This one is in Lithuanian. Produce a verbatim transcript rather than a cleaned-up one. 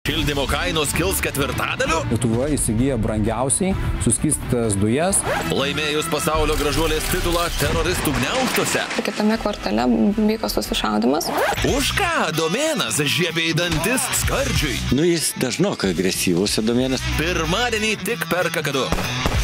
Šildymo kainos kils ketvirtadaliu? Lietuva įsigyja brangiausiai suskystas dujas. Laimėjus pasaulio gražuolės titulą teroristų gniaužtuose. Kitame kvartale vyko susišaudimas. Už ką Domėnas žiebė į dantis skardžiui? Nu, jis dažnokai agresyvus, Domėnas. Pirmadienį tik per Kakadu.